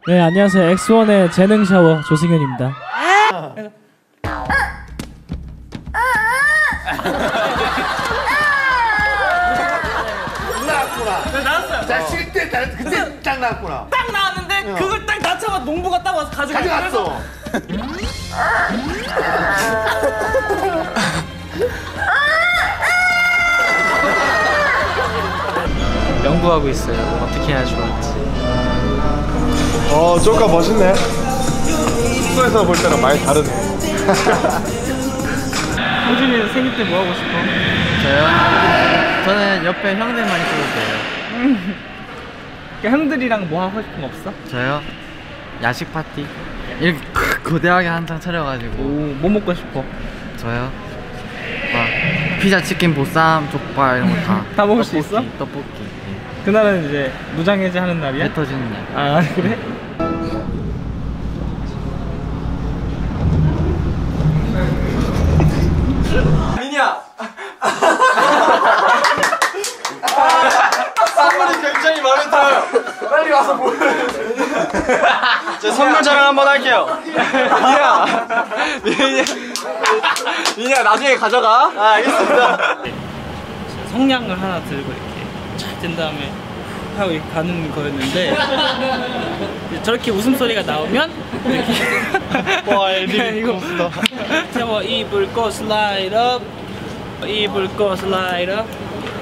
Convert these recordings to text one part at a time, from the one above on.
네, 안녕하세요. 엑스원의 재능 샤워 조승현입니다. 나왔구나. 네, 나왔어요. 자, 쉴때 그때 딱 나왔구나. 딱 나왔는데 그걸 딱 낳자마자 농부가 딱 와서 가져갔어. 연구하고 있어요. 어떻게 해야 좋을지. 쪼까 멋있네. 숙소에서 볼 때랑 많이 다르네. 호준이는 생일 때 뭐 하고 싶어? 저요? 저는 옆에 형들만 있어도 돼요. 형들이랑 뭐 하고 싶은 거 없어? 저요? 야식 파티? 이렇게 거대하게 한상 차려가지고. 오, 뭐 먹고 싶어? 저요? 막 피자, 치킨, 보쌈, 족발 이런 거 다. 다 먹을 수 있어? 떡볶이. 예. 그날은 이제 무장해제 하는 날이야? 배 터지는 날. 아, 그래? 민이야! 선물이 굉장히 마음에 들어요. 빨리 와서 보여요. 제 선물 자랑 한번 할게요. 민이야 나중에 가져가. 아, 알겠습니다. 성냥을 하나 들고 이렇게 잘 든 다음에 하고 이렇게 가는 거였는데 저렇게 웃음소리가 나오면 이렇게 와, 애들이 이거 제가 뭐 입을 거 슬라이드 업, 입을 거 슬라이드 업.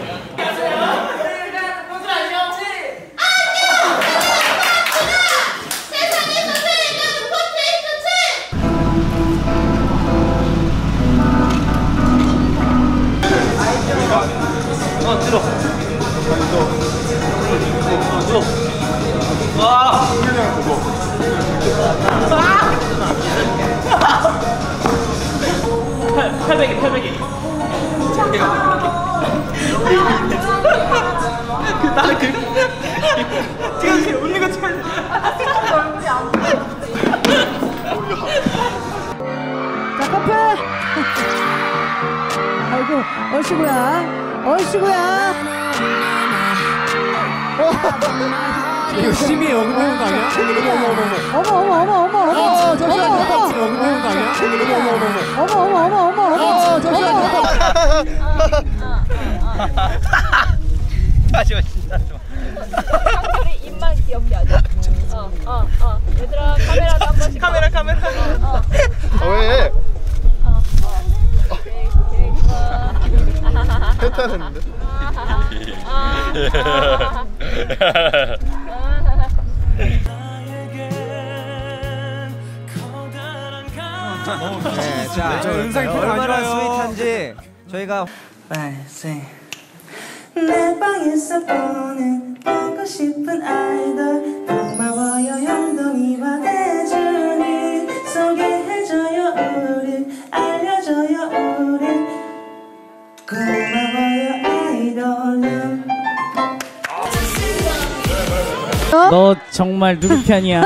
팔베개 나는 지금 웃는 거 참. 자, 커플. 아이고, 얼씨구야. 이거 심의 연구하는 거 아니야? 어머. 잠시만, 연구하는 거 아니야? 어머. 잠시만. 다시 와, 진짜 좋아. 우리 입만 귀엽게 하자. 얘들아 카메라도 한 번씩. 카메라. 왜? 오케이, 좋아. 했다는데. 네, 자, 얼마나 스윗한지 저희가 내 방에서 보고 싶은 아이돌 고마워요 형동이와 대준이 소개해줘요 우리 알려줘요 우리 고마워요 아이돌. 너 정말 누구 편이야?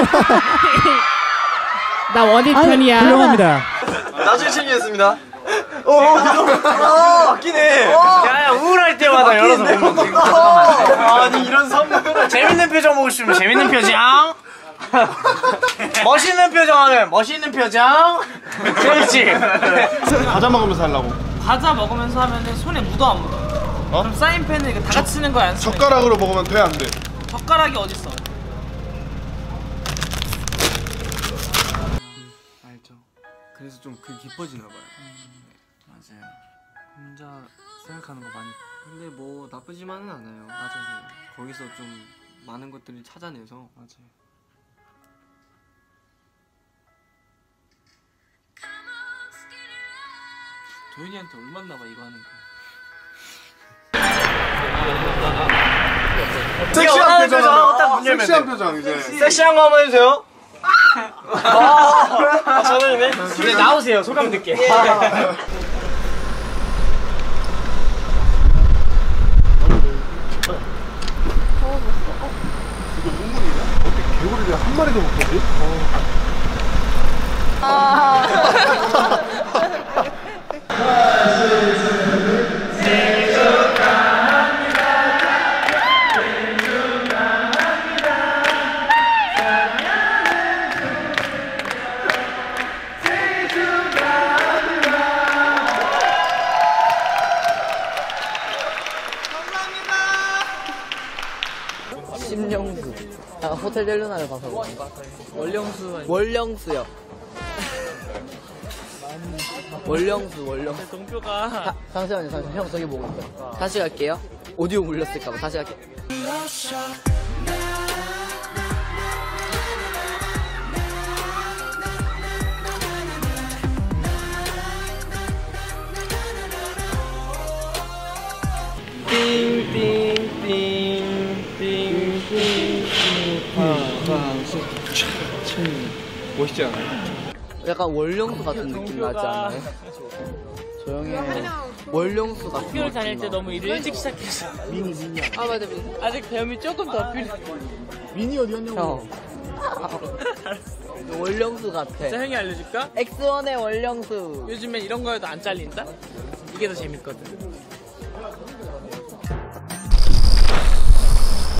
나 원희 편이야. 훌륭합니다. 나중에 챙기겠습니다. 맞기네. 야, 우울할 때마다 열어서 보면 아니 이런 선물을. 재밌는 표정 보고 싶으면 재밌는 표정. 멋있는 표정 하면 멋있는 표정. 그렇지. 과자 먹으면서 하려고. 과자 먹으면서 하면은 손에 묻어 안 묻어? 그럼 사인펜을 이거 다 같이 쓰는 거야 안 쓰는 거야? 젓가락으로 먹으면 돼, 안 돼? 젓가락이 어딨어? 알죠. 그래서 좀 그 기뻐지나 봐요. 맞아요. 혼자 생각하는 거 많이. 근데 뭐 나쁘지만은 않아요. 맞아요. 거기서 좀 많은 것들을 찾아내서. 맞아요. 도윤이한테 얼마나 봐 이거 하는 거. 섹시한 표정 하고 딱 문 열면 섹시한 돼. 표정 이제. 섹시한 거 한번 해주세요. 저는네. 이제 나오세요. 소감 듣게. 이거 문문이냐? 어떻게 개구리를 한 마리도 못 보지? 호텔 델루나를 봐서 그런가? 월령수 월령수요. 월령수. 동표가 잠시만요. 형 저기 보고 있어요. 다시 갈게요. 오디오 물렸을까봐 다시 갈게요. 멋있지 않아요? 약간 월령수 같은 느낌 나지 않나요? 조용히 해. 월령수 같은 학교를 다닐 때 느낌 나. 너무 일을 일찍 시작했어. 아 맞아. 아직 배움이 조금 더 필요해. 형. 월령수 같아. 자, 형이 알려줄까? X1의 월령수. 요즘엔 이런 거에도 안 잘린다? 이게 더 재밌거든.